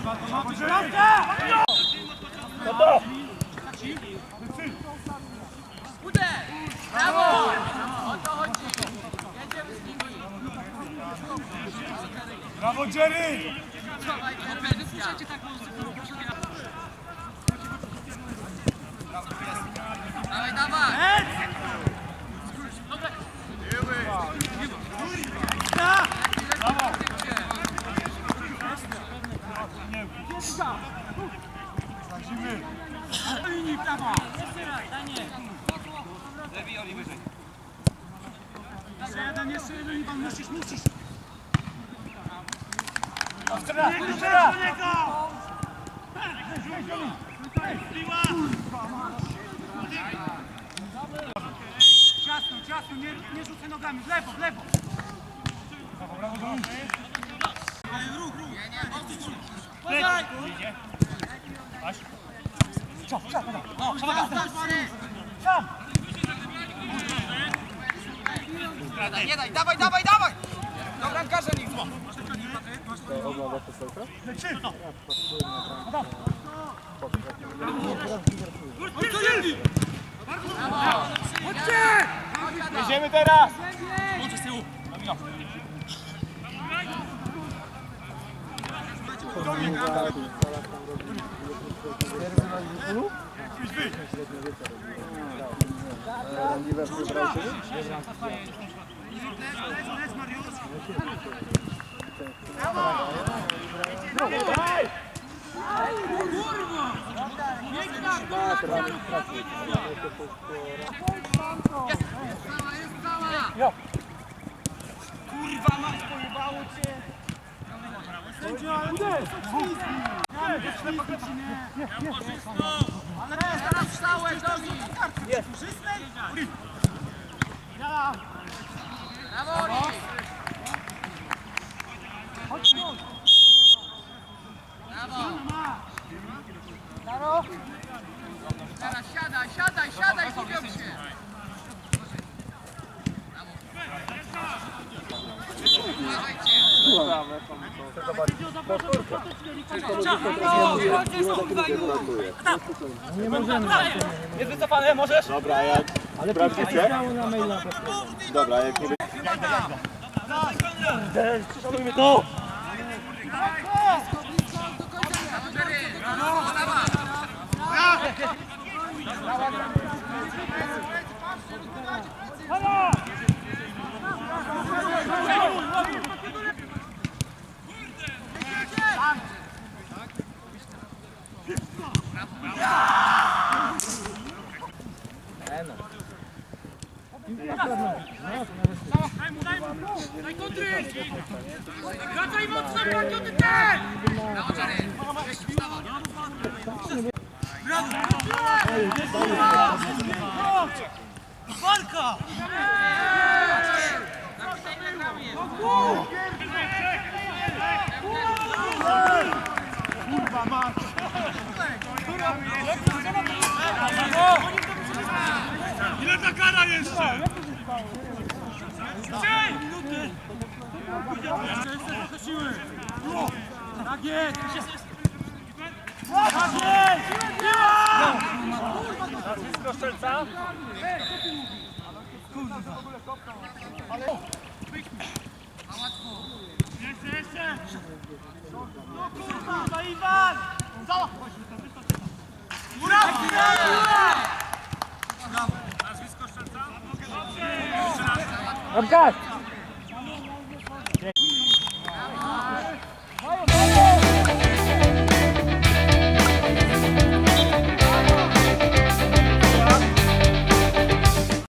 Brawo! O to chodzi! Jedziemy z nimi! Brawo, Jerry! Dawaj, dawaj! Zazimy! Linii prawa! Lewi, Oli, wyżej. Jeszcze jeden, Iwan, musisz! Ciasno, nie rzucaj nogami, w lewo! Brawo, Dom! Ruch! Aś! Nie daj, dawaj! Do bramkarza niech zła. Oglądasz to selfie? Lecimy! Jedziemy teraz! Łączę z tyłu! Kurwa, mać, pojebało cię! Ale to jest teraz wstałeś, Domi! Jest! Brawo, Oli! Brawo! Teraz siadaj, gubią się! Nie możemy. Jest wycofane, możesz? Dobra, jak sprawdzicie? Dobra, jak nie Szanujmy to! Daj kontry! Wracaj mocno, Pakiuty, ten! Walka! Kurwa, mać! Ile ta kara jeszcze? 3 minuty! Jeszcze trochę siły! Tak jest! Tak jest! Nazwisko strzelca? Jeszcze! No kurwa, Iwan! Załap! Nazwisko strzelca? Dobrze!